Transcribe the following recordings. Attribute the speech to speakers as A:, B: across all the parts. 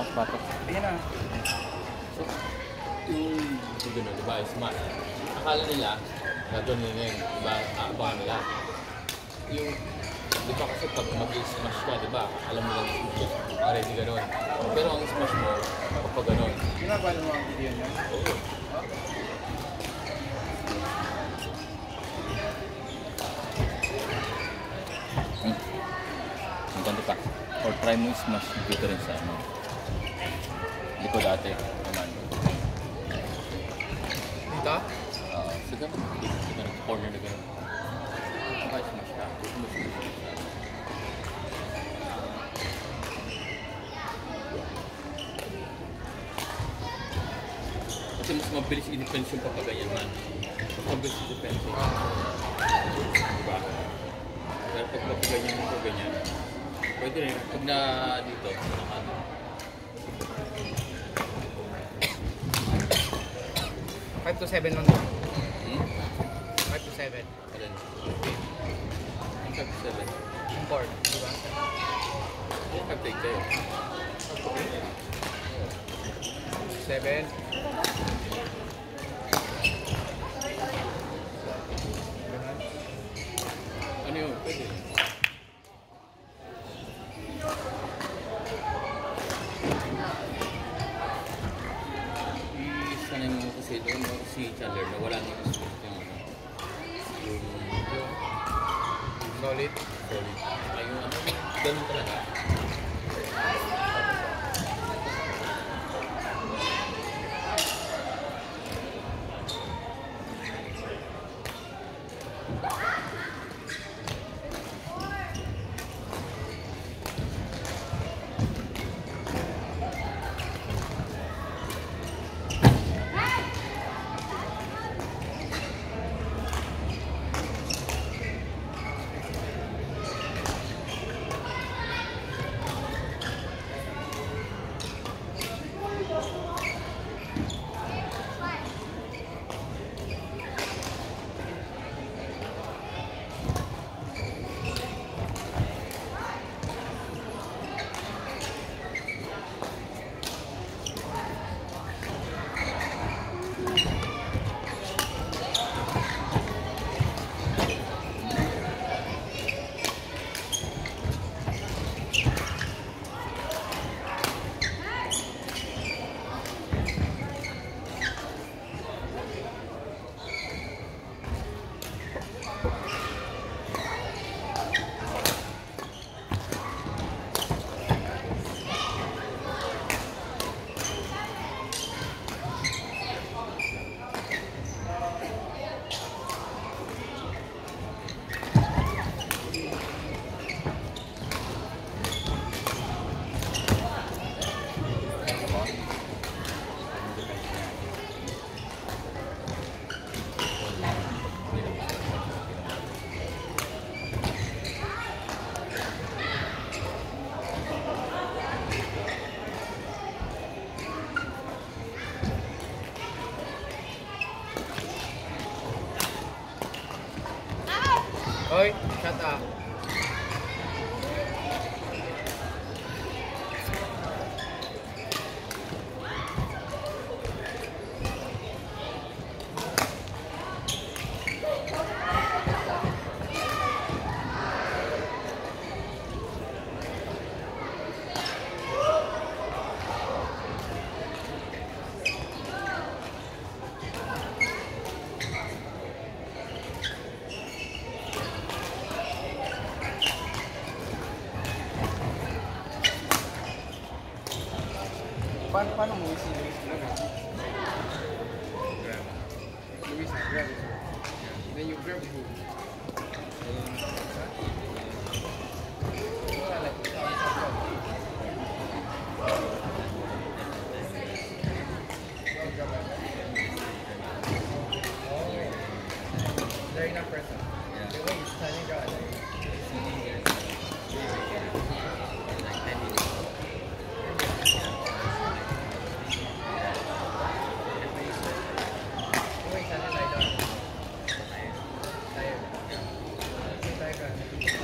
A: Patok.
B: Ayan na.
C: So, yung gano'n, diba, smash. Akala nila, gagawin nila yun, diba, aabangan nila. Yung, diba kasi pag mag-smash ka, diba, alam mo lang yung smash, already gano'n. Pero ang smash mo, kapag gano'n.
B: Ginagawa mo ang video niya?
C: Oo.
A: Ang ganito pa. Or try mo smash dito rin sa ano. Hindi ko dati. Naman.
B: Dito?
C: Sige, dito na corner na gano'n. Okay, smash ka. Kasi mas mabilis i-defense yung papaganyan man. Mas mabilis i-defense yung diba? Pero pag papaganyan mo pa ganyan, pwede rin. Pag na dito, nakano.
B: 5 to 7 lang. 5 to 7.
C: Alin? 5 to 7.
B: Yung board, di ba?
C: 5 take kayo.
B: 7.
C: Ano yun? Pwede. Isanay mo kasi doon si Chandler na wala nang smooth yung ano. Yung
B: Solid.
C: solid. Ay yung ano, ganun talaga.
B: Hoy, shut up. Paano mo si Luis talaga? Grab. Luis, grab. Then you grab who? They're in a person. Yeah. The way he's standing there, like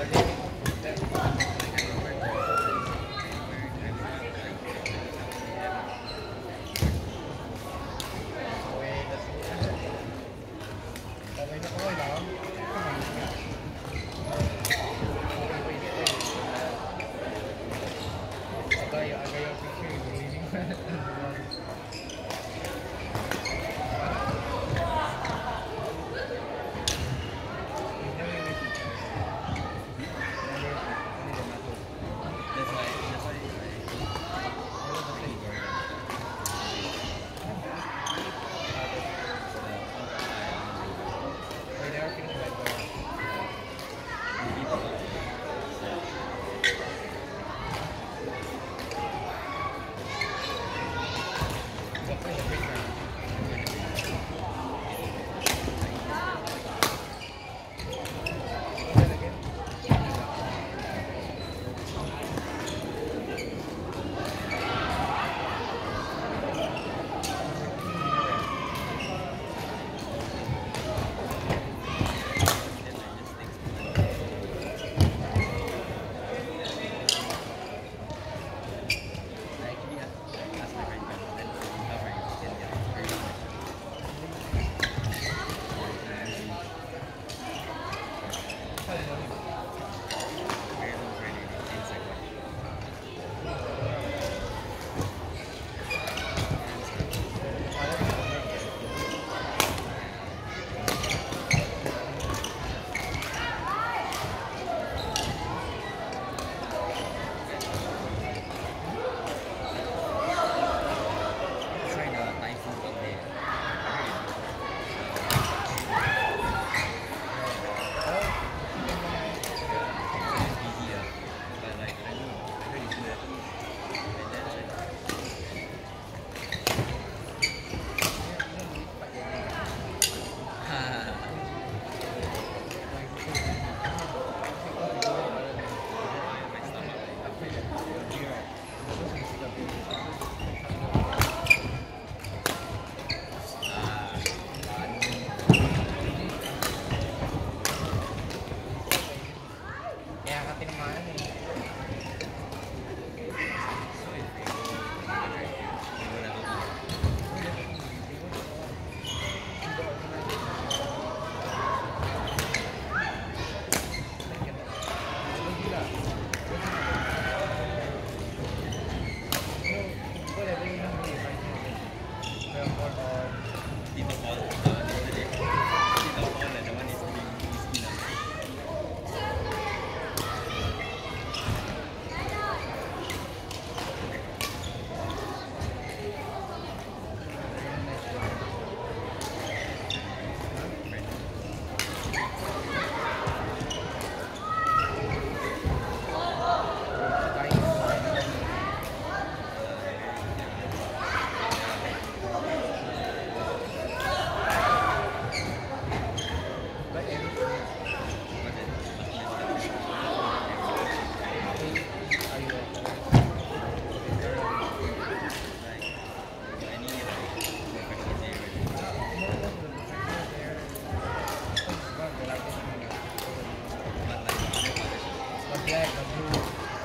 B: black, the blue.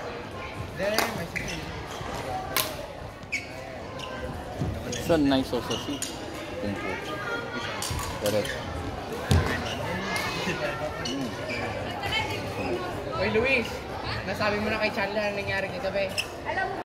B: There, my sister.
A: It's a nice also, see? Kung Fu. Correct.
B: Oy, Luis, nasabi mo na kay Chandler ang nangyari kagabi.